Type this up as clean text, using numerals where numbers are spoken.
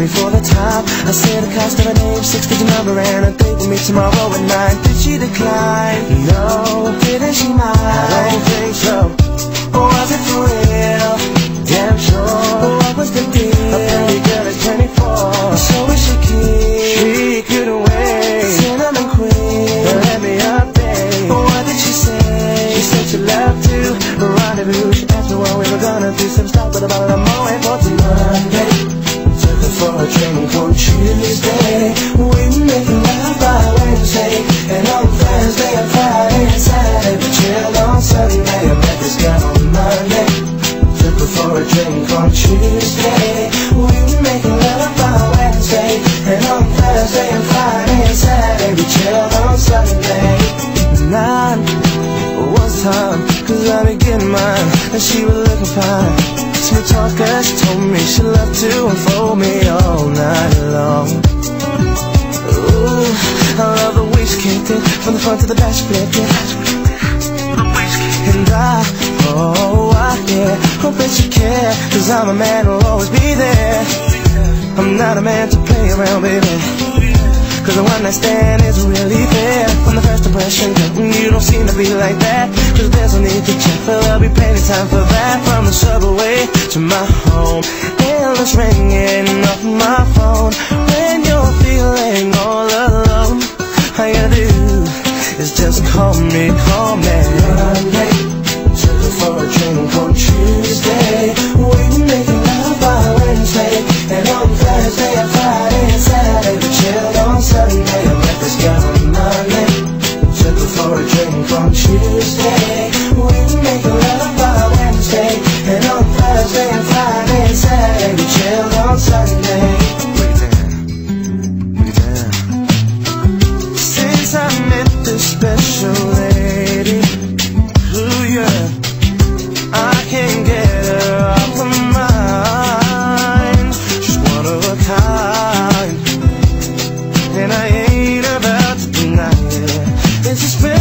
me for the time. I said the cost of a name, 6-digit number, and a date with me tomorrow at 9. Did she decline? No. Didn't she mind? I don't think so. Or was it for real? Damn sure. What was the deal? A pretty girl is 24, so is she keen? She couldn't wait. Cinnamon queen, let me update. What did she say? She said she loved to rendezvous. She asked me what we were gonna do. Some stop with a bottle of Moët for Monday. Took her for a drink on Tuesday. We were making love by Wednesday, and on Thursday and Friday and Saturday we chilled on Sunday. I met this girl on Monday. Took her for a drink on Tuesday. We were making love by Wednesday, and on Thursday and Friday and Saturday we chilled on Sunday. 9 was time, 'cause I be getting mine, and she was looking fine. Smooth talker, she told me she loved to unfold me all night long. Ooh, I love the way she kicked it, from the front to the back she flipped it. And yeah, hope that you care, 'cause I'm a man who'll always be there. I'm not a man to play around, baby, 'cause the one night stand isn't really fair. From the first impression, you don't seem to be like that, 'cause there's no need to check, but there'll be plenty time for that. From the subway to my home, endless ringing off my phone. When you're feeling all alone, all you gotta do is just call me. Monday, took her for a drink on Tuesday. We were making love by Wednesday, and on Thursday and Friday and Saturday we chilled on Sunday. I met this girl on Monday. Took her for a drink on Tuesday. We were making love by Wednesday, and on Thursday and Friday and Saturday we chilled on Sunday. Look at that. Since I met this special lady, ooh yeah, I can't get her off my mind. She's one of a kind, and I ain't about to deny it. It's a